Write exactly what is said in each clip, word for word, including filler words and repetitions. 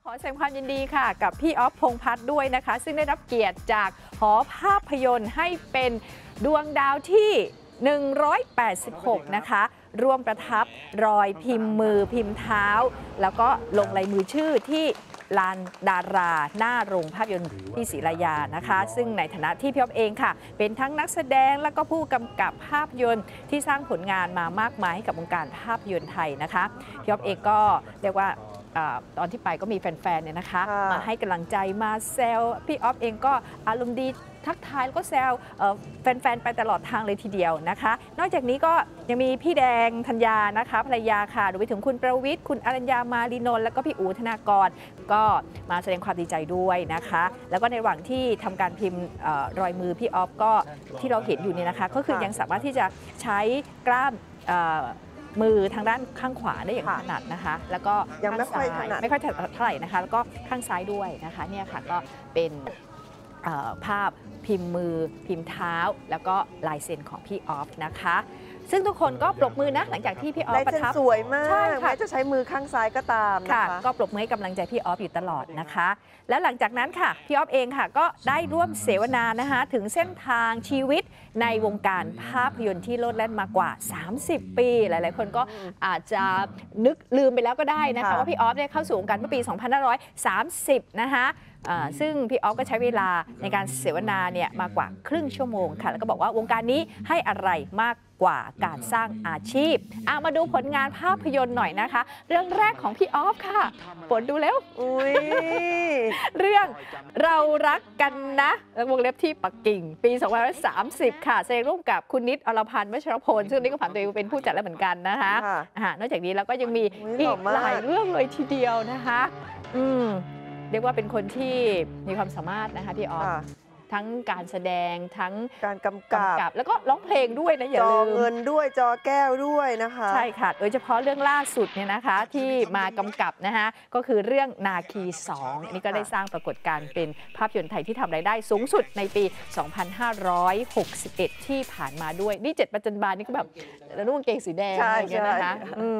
อแสดงความยินดีค่ะกับพี่อ๊อฟพงษ์พัฒน์ด้วยนะคะซึ่งได้รับเกียรติจากหอภาพยนตร์ให้เป็นดวงดาวที่หนึ่งร้อยแปดสิบหกนะคะร่วมประทับรอยพิมพ์มือพิมพ์เท้าแล้วก็ลงลายมือชื่อที่ลานดาราหน้าโรงภาพยนตร์ที่ศรีราชานะคะซึ่งในฐานะที่พี่อ๊อฟเองค่ะเป็นทั้งนักแสดงและก็ผู้กำกับภาพยนตร์ที่สร้างผลงานมามากมายให้กับวงการภาพยนตร์ไทยนะคะพี่อ๊อฟเองก็เรียกว่าตอนที่ไปก็มีแฟนๆเนี่ยนะคะมาให้กำลังใจมาแซวพี่อ๊อฟเองก็อารมณ์ดีทักทายแล้วก็แซวแฟนๆไปตลอดทางเลยทีเดียวนะคะนอกจากนี้ก็ยังมีพี่แดงธัญญานะคะภรรยาค่ะรวมไปถึงคุณประวิทย์คุณอรัญญามาลีนนท์แล้วก็พี่อู๋ธนากรก็มาแสดงความดีใจด้วยนะคะแล้วก็ในระหว่างที่ทำการพิมพ์รอยมือพี่อ๊อฟก็ที่เราเห็นอยู่นี่นะคะก็คือยังสามารถที่จะใช้กล้ามมือทางด้านข้างขวาได้อย่างถนัดนะคะแล้วก็ยังไม่ค่อยถนัดไม่ค่อยถนัดเท่าไหร่นะคะแล้วก็ข้างซ้ายด้วยนะคะเนี่ยค่ะก็เป็นภาพพิมพ์มือพิมพ์เท้าแล้วก็ลายเซ็นของพี่ออฟนะคะซึ่งทุกคนก็ปรบมือนะหลังจากที่พี่ออฟประทับสวยมากแม้จะใช้มือข้างซ้ายก็ตามนะคะก็ปรบมือให้กำลังใจพี่ออฟอยู่ตลอดนะคะแล้วหลังจากนั้นค่ะพี่ออฟเองค่ะก็ได้ร่วมเสวนานะคะถึงเส้นทางชีวิตในวงการภาพยนตร์ที่โลดแล่นมากว่าสามสิบปีหลายๆคนก็อาจจะนึกลืมไปแล้วก็ได้นะคะว่าพี่ออฟได้เข้าสู่วงการเมื่อปีสองพันห้าร้อยสามสิบนะคะซึ่งพี่ออฟก็ใช้เวลาในการเสวนาเนี่ยมากว่าครึ่งชั่วโมงค่ะแล้วก็บอกว่าวงการนี้ให้อะไรมากกว่าการสร้างอาชีพอ่ะมาดูผลงานภาพยนตร์หน่อยนะคะเรื่องแรกของพี่ออฟค่ะปวดดูแล้วอุ้ยเรื่องเรารักกันนะวงเล็บที่ปักกิ่งปีสองพันห้าร้อยสามสิบค่ะแสดงร่วมกับคุณนิดอรพันธ์วัชรพลซึ่งนี่ก็ผ่านตัวเองเป็นผู้จัดแล้วเหมือนกันนะคะนอกจากนี้แล้วก็ยังมีอีกหลายเรื่องเลยทีเดียวนะคะอืมเรียกว่าเป็นคนที่มีความสามารถนะคะพี่ออฟทั้งการแสดงทั้งการกำกับแล้วก็ร้องเพลงด้วยนะอย่าลืมจอเงินด้วยจอแก้วด้วยนะคะใช่ค่ะโดยเฉพาะเรื่องล่าสุดเนี่ยนะคะที่มากำกับนะคะก็คือเรื่องนาคีสองอันนี้ก็ได้สร้างปรากฏการณ์เป็นภาพยนตร์ไทยที่ทำรายได้สูงสุดในปี สองพันห้าร้อยหกสิบเอ็ด ที่ผ่านมาด้วยนี่เจ็ดประจันบานนี่ก็แบบนุ่งเกงสีแดงอะไรอย่างเงี้ยนะคะ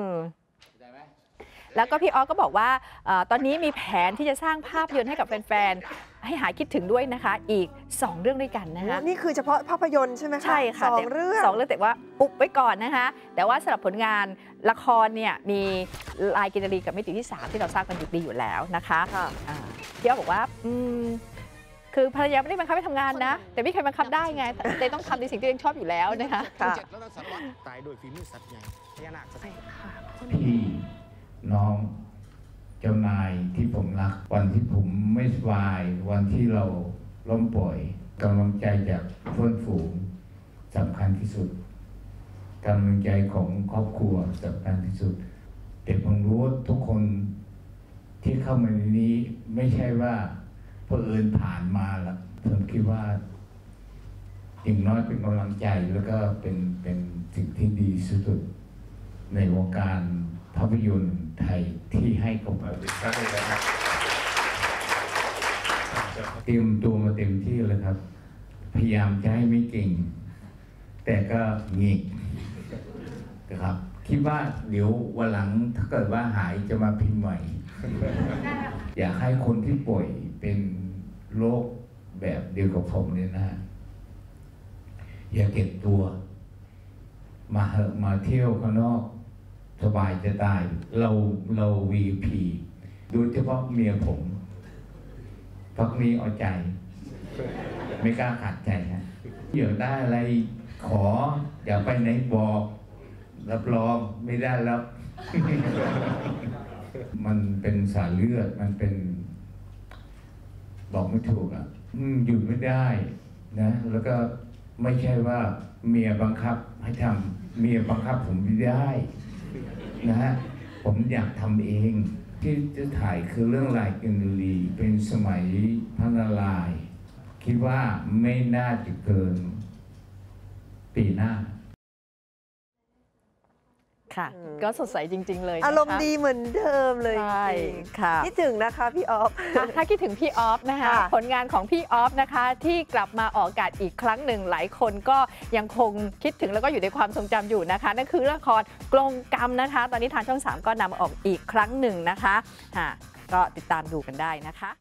แล้วก็พี่ออฟก็บอกว่าตอนนี้มีแผนที่จะสร้างภาพยนตร์ให้กับแฟนๆให้หายคิดถึงด้วยนะคะอีกสองเรื่องด้วยกันนะคะนี่คือเฉพาะภาพยนตร์ใช่ไหมคะใช่ค่ะสองเรื่องสองเรื่องแต่ว่าอุบไว้ก่อนนะคะแต่ว่าสำหรับผลงานละครเนี่ยมีลายกินรีกับมิติที่สามที่เราทราบกันอยู่ดีอยู่แล้วนะคะพี่ออฟบอกว่าคือภรรยาไม่ได้บังคับให้ทำงานนะแต่ไม่เคยบังคับได้ไงแต่ต้องทำในสิ่งที่ตัวเองชอบอยู่แล้วนะคะตายโดยฝีมือสัตว์ใหญ่พญานาคพี่น้องเจ้านายที่ผมรักวันที่ผมไม่สบายวันที่เราล้มป่วยกำลังใจจากเพื่อนฝูงสำคัญที่สุดกำลังใจของครอบครัวสำคัญที่สุดแต่ผมรู้ว่าทุกคนที่เข้ามาในนี้ไม่ใช่ว่าเพื่อเอิญผ่านมาแล้วผมคิดว่าอย่างน้อยเป็นกำลังใจแล้วก็เป็นเป็นสิ่งที่ดีสุดในวงการภาพยนตร์ไทยที่ให้กับเราเตรียมตัวมาเต็มที่เลยครับพยายามจะให้ไม่เก่งแต่ก็หงิกนะครับคิดว่าเดี๋ยววันหลังถ้าเกิดว่าหายจะมาพิมพ์ใหม่ อยากให้คนที่ป่วยเป็นโรคแบบเดียวกับผมเนี่ยนะอย่าเก็บตัวมาเหอะมาเที่ยวข้างนอกสบายจะตายเราเรา วี พี โดยเฉพาะเมียผมพักนี้เอาใจไม่กล้าขัดใจฮะอยากได้อะไรขออย่าไปไหนบอกรับรองไม่ได้แล้ว มันเป็นสายเลือดมันเป็นบอกไม่ถูกอ่ะอยู่ไม่ได้นะแล้วก็ไม่ใช่ว่าเมียบังคับให้ทำเมียบังคับผมไม่ได้นะฮะผมอยากทำเองที่จะถ่ายคือเรื่องลายกินรีเป็นสมัยพระนารายณ์คิดว่าไม่น่าจะเกินปีหน้าค่ะก็สดใสจริงๆเลยอารมณ์ดีเหมือนเดิมเลยใช่ค่ะคิดถึงนะคะพี่ออฟถ้าคิดถึงพี่ออฟนะคะผลงานของพี่ออฟนะคะที่กลับมาออกอากาศอีกครั้งหนึ่งหลายคนก็ยังคงคิดถึงแล้วก็อยู่ในความทรงจำอยู่นะคะนั่นคือละครกลงกรรมนะคะตอนนี้ทางช่องสามก็นำมาออกอีกครั้งหนึ่งนะคะก็ติดตามดูกันได้นะคะ